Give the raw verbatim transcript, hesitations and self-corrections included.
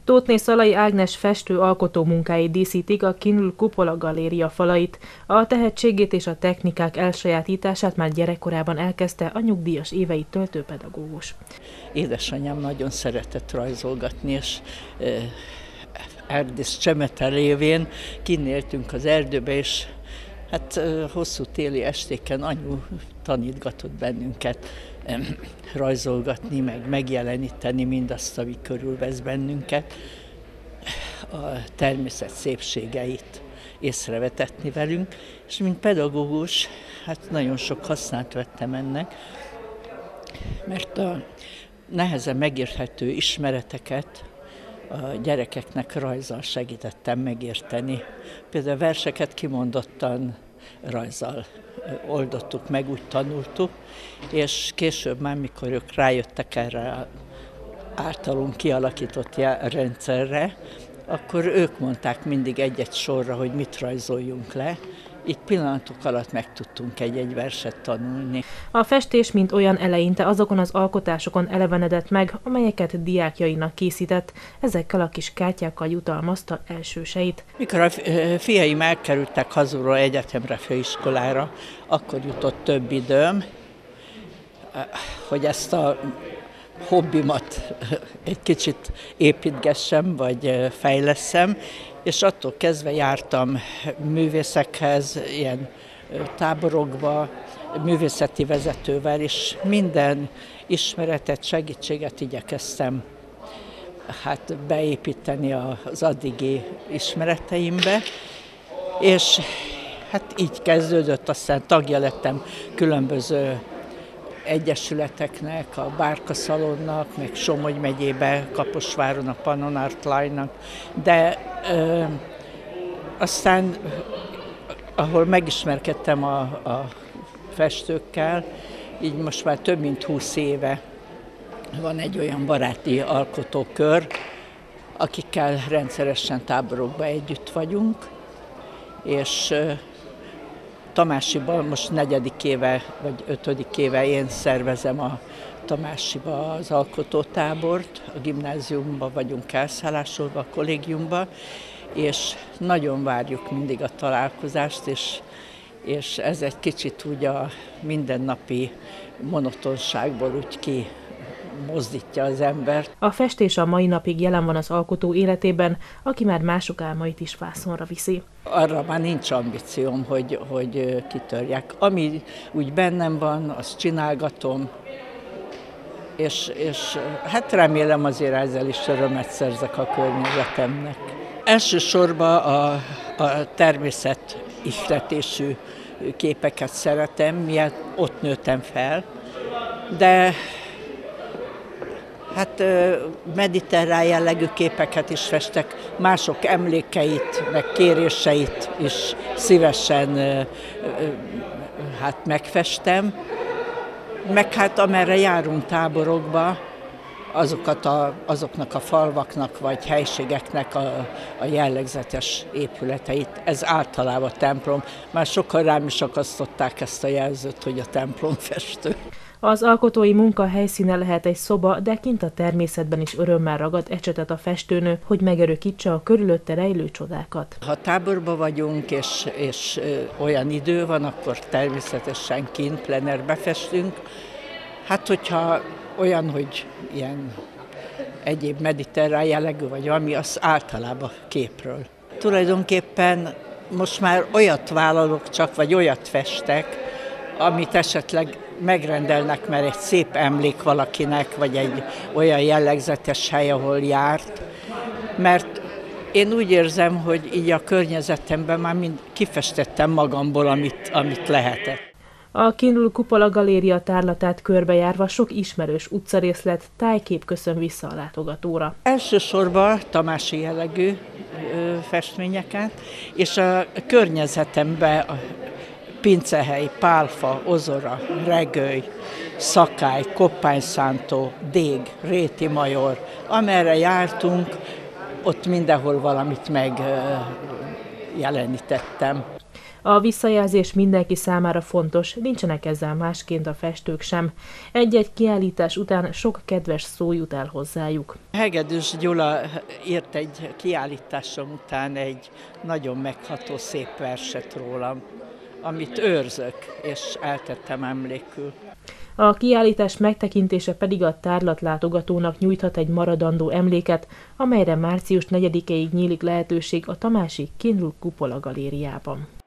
Tóthné Szalai Ágnes festő alkotó munkái díszítik a Kindl Kupola galéria falait. A tehetségét és a technikák elsajátítását már gyerekkorában elkezdte a nyugdíjas éveit töltő pedagógus. Édesanyám nagyon szeretett rajzolgatni, és Erdész Csemete révén kinéltünk az erdőbe, és hát hosszú téli estéken anyu tanítgatott bennünket rajzolgatni, meg megjeleníteni mindazt, ami körülvesz bennünket, a természet szépségeit észrevetetni velünk, és mint pedagógus, hát nagyon sok hasznát vettem ennek, mert a nehezen megérthető ismereteket a gyerekeknek rajzzal segítettem megérteni. Például verseket kimondottan rajzzal oldottuk meg, úgy tanultuk, és később már, mikor ők rájöttek erre általunk kialakított rendszerre, akkor ők mondták mindig egy-egy sorra, hogy mit rajzoljunk le. Így pillanatok alatt meg tudtunk egy-egy verset tanulni. A festés mint olyan eleinte azokon az alkotásokon elevenedett meg, amelyeket diákjainak készített, ezekkel a kis kártyákkal jutalmazta elsőseit. Mikor a fiaim elkerültek hazulról egyetemre, főiskolára, akkor jutott több időm, hogy ezt a hobbimat egy kicsit építgessem, vagy fejlesszem, és attól kezdve jártam művészekhez, ilyen táborokba, művészeti vezetővel, és minden ismeretet, segítséget igyekeztem hát beépíteni az addigi ismereteimbe, és hát így kezdődött, aztán tagja lettem különböző egyesületeknek, a Bárka Szalonnak, meg Somogy megyébe, Kaposváron a Pannon Art Line-nak, de ö, aztán, ahol megismerkedtem a, a festőkkel, így most már több mint húsz éve van egy olyan baráti alkotókör, akikkel rendszeresen táborokban együtt vagyunk, és Tamásiban most negyedik éve, vagy ötödik éve én szervezem a Tamásiba az alkotótábort, a gimnáziumban vagyunk elszállásolva, a kollégiumban, és nagyon várjuk mindig a találkozást, és, és ez egy kicsit úgy a mindennapi monotonságból úgy ki mozdítja az embert. A festés a mai napig jelen van az alkotó életében, aki már mások álmait is vászonra viszi. Arra már nincs ambícióm, hogy, hogy kitörjek. Ami úgy bennem van, azt csinálgatom, és, és hát remélem azért ezzel is örömet szerzek a környezetemnek. Elsősorban a, a természet ihletésű képeket szeretem, miatt ott nőttem fel, de hát mediterrán jellegű képeket is festek, mások emlékeit, meg kéréseit is szívesen hát megfestem. Meg hát amerre járunk táborokba, azokat a, azoknak a falvaknak vagy helységeknek a, a jellegzetes épületeit. Ez általában templom. Már sokan rám is akasztották ezt a jelzőt, hogy a templomfestő. Az alkotói munka helyszíne lehet egy szoba, de kint a természetben is örömmel ragad ecsetet a festőnő, hogy megörökítse a körülötte rejlő csodákat. Ha táborban vagyunk, és, és olyan idő van, akkor természetesen kint plenerbe festünk. Hát, hogyha olyan, hogy ilyen egyéb mediterrán jellegű vagy valami, az általában képről. Tulajdonképpen most már olyat vállalok csak, vagy olyat festek, amit esetleg megrendelnek, mert egy szép emlék valakinek, vagy egy olyan jellegzetes hely, ahol járt. Mert én úgy érzem, hogy így a környezetemben már mind kifestettem magamból, amit, amit lehetett. A Kindl Kupola galéria tárlatát körbejárva sok ismerős utcarészlet, tájkép köszön vissza a látogatóra. Elsősorban tamási jellegű ö, festményeket, és a környezetemben a Pincehely, Pálfa, Ozora, Regőly, Szakály, Koppányszántó, Dég, Réti Major, amerre jártunk, ott mindenhol valamit megjelenítettem. A visszajelzés mindenki számára fontos, nincsenek ezzel másként a festők sem. Egy-egy kiállítás után sok kedves szó jut el hozzájuk. Hegedűs Gyula írt egy kiállításom után egy nagyon megható szép verset rólam, amit őrzök, és eltettem emlékül. A kiállítás megtekintése pedig a tárlatlátogatónak nyújthat egy maradandó emléket, amelyre március negyedikéig nyílik lehetőség a Tamási Kinrul Kupola Galériában.